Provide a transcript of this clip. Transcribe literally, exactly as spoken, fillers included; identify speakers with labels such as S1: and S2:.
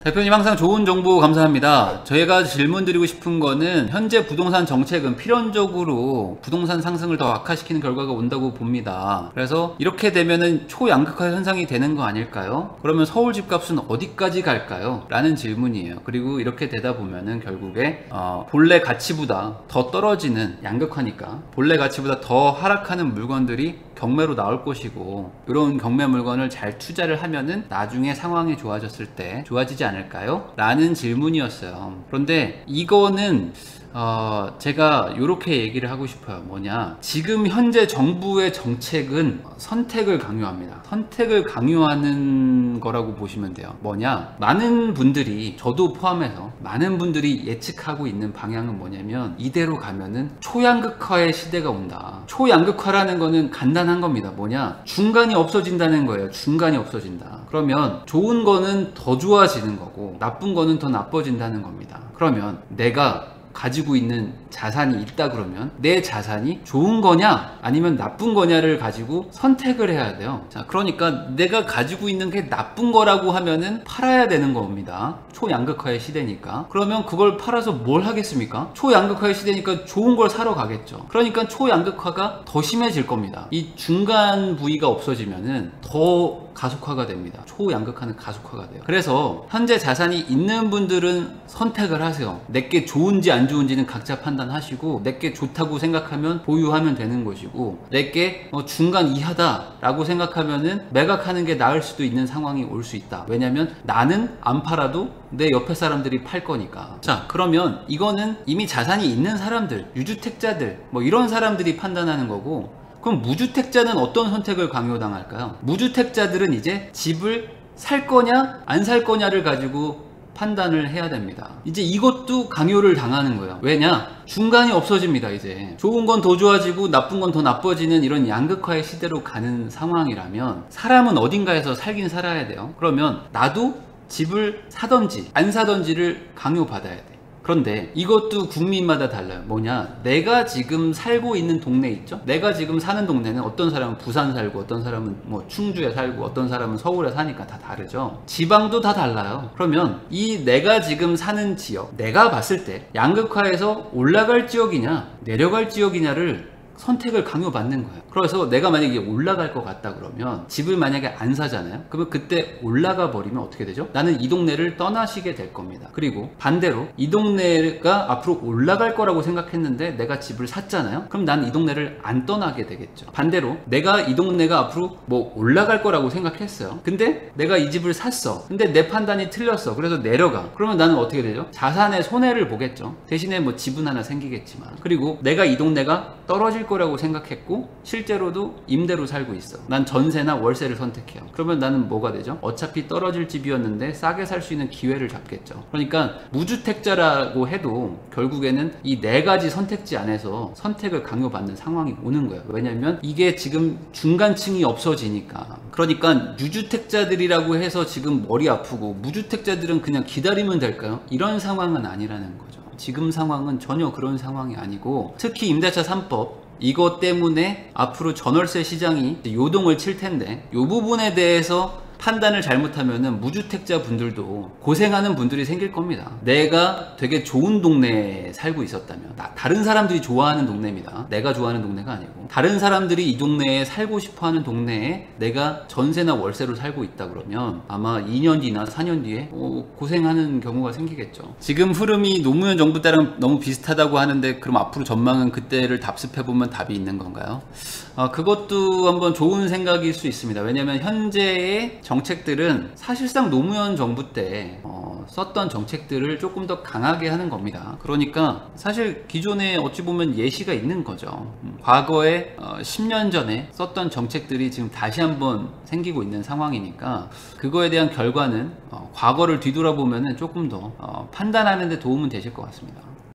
S1: 대표님 항상 좋은 정보 감사합니다. 저희가 질문 드리고 싶은 거는 현재 부동산 정책은 필연적으로 부동산 상승을 더 악화시키는 결과가 온다고 봅니다. 그래서 이렇게 되면은 초양극화 현상이 되는 거 아닐까요? 그러면 서울 집값은 어디까지 갈까요? 라는 질문이에요. 그리고 이렇게 되다 보면은 결국에 어, 본래 가치보다 더 떨어지는, 양극화니까 본래 가치보다 더 하락하는 물건들이 경매로 나올 것이고, 이런 경매 물건을 잘 투자를 하면은 나중에 상황이 좋아졌을 때 좋아지지 않을까요? 라는 질문이었어요. 그런데 이거는 어, 제가 이렇게 얘기를 하고 싶어요. 뭐냐, 지금 현재 정부의 정책은 선택을 강요합니다. 선택을 강요하는 거라고 보시면 돼요. 뭐냐, 많은 분들이, 저도 포함해서 많은 분들이 예측하고 있는 방향은 뭐냐면, 이대로 가면은 초양극화의 시대가 온다. 초양극화라는 거는 간단한 겁니다. 뭐냐, 중간이 없어진다는 거예요. 중간이 없어진다. 그러면 좋은 거는 더 좋아지는 거고 나쁜 거는 더 나빠진다는 겁니다. 그러면 내가 가지고 있는 자산이 있다 그러면 내 자산이 좋은 거냐 아니면 나쁜 거냐를 가지고 선택을 해야 돼요. 자, 그러니까 내가 가지고 있는 게 나쁜 거라고 하면은 팔아야 되는 겁니다. 초양극화의 시대니까. 그러면 그걸 팔아서 뭘 하겠습니까? 초양극화의 시대니까 좋은 걸 사러 가겠죠. 그러니까 초양극화가 더 심해질 겁니다. 이 중간 부위가 없어지면은 더 가속화가 됩니다. 초양극화는 가속화가 돼요. 그래서 현재 자산이 있는 분들은 선택을 하세요. 내게 좋은지 안 좋은지는 각자 판단하시고, 내게 좋다고 생각하면 보유하면 되는 것이고, 내게 어, 중간 이하다 라고 생각하면은 매각하는 게 나을 수도 있는 상황이 올 수 있다. 왜냐면 나는 안 팔아도 내 옆에 사람들이 팔 거니까. 자, 그러면 이거는 이미 자산이 있는 사람들, 유주택자들, 뭐 이런 사람들이 판단하는 거고, 그럼 무주택자는 어떤 선택을 강요당할까요? 무주택자들은 이제 집을 살 거냐 안 살 거냐를 가지고 판단을 해야 됩니다. 이제 이것도 강요를 당하는 거예요. 왜냐? 중간이 없어집니다. 이제 좋은 건 더 좋아지고 나쁜 건 더 나빠지는 이런 양극화의 시대로 가는 상황이라면 사람은 어딘가에서 살긴 살아야 돼요. 그러면 나도 집을 사던지 안 사던지를 강요받아야 돼. 그런데 이것도 국민마다 달라요. 뭐냐, 내가 지금 살고 있는 동네 있죠? 내가 지금 사는 동네는 어떤 사람은 부산 살고 어떤 사람은 뭐 충주에 살고 어떤 사람은 서울에 사니까 다 다르죠. 지방도 다 달라요. 그러면 이 내가 지금 사는 지역, 내가 봤을 때 양극화에서 올라갈 지역이냐 내려갈 지역이냐를 선택을 강요받는 거예요. 그래서 내가 만약에 올라갈 것 같다 그러면 집을 만약에 안 사잖아요. 그러면 그때 올라가 버리면 어떻게 되죠? 나는 이 동네를 떠나시게 될 겁니다. 그리고 반대로 이 동네가 앞으로 올라갈 거라고 생각했는데 내가 집을 샀잖아요. 그럼 나는 이 동네를 안 떠나게 되겠죠. 반대로 내가 이 동네가 앞으로 뭐 올라갈 거라고 생각했어요. 근데 내가 이 집을 샀어. 근데 내 판단이 틀렸어. 그래서 내려가. 그러면 나는 어떻게 되죠? 자산의 손해를 보겠죠. 대신에 뭐 집은 하나 생기겠지만. 그리고 내가 이 동네가 떨어질 거라고 생각했고 실제로도 임대로 살고 있어. 난 전세나 월세를 선택해요. 그러면 나는 뭐가 되죠? 어차피 떨어질 집이었는데 싸게 살 수 있는 기회를 잡겠죠. 그러니까 무주택자라고 해도 결국에는 이 네 가지 선택지 안에서 선택을 강요받는 상황이 오는 거예요. 왜냐면 이게 지금 중간층이 없어지니까. 그러니까 유주택자들이라고 해서 지금 머리 아프고 무주택자들은 그냥 기다리면 될까요? 이런 상황은 아니라는 거죠. 지금 상황은 전혀 그런 상황이 아니고, 특히 임대차 삼 법 이것 때문에 앞으로 전월세 시장이 요동을 칠 텐데, 이 부분에 대해서 판단을 잘못하면은 무주택자 분들도 고생하는 분들이 생길 겁니다. 내가 되게 좋은 동네에 살고 있었다면, 나, 다른 사람들이 좋아하는 동네입니다. 내가 좋아하는 동네가 아니고 다른 사람들이 이 동네에 살고 싶어하는 동네에 내가 전세나 월세로 살고 있다 그러면 아마 이 년 뒤나 사 년 뒤에 어, 고생하는 경우가 생기겠죠. 지금 흐름이 노무현 정부 때랑 너무 비슷하다고 하는데, 그럼 앞으로 전망은 그때를 답습해보면 답이 있는 건가요? 어, 그것도 한번 좋은 생각일 수 있습니다. 왜냐하면 현재의 정책들은 사실상 노무현 정부 때 어, 썼던 정책들을 조금 더 강하게 하는 겁니다. 그러니까 사실 기존에 어찌 보면 예시가 있는 거죠. 음, 과거에 어, 십 년 전에 썼던 정책들이 지금 다시 한번 생기고 있는 상황이니까 그거에 대한 결과는 어, 과거를 뒤돌아보면 조금 더 어, 판단하는 데 도움은 되실 것 같습니다.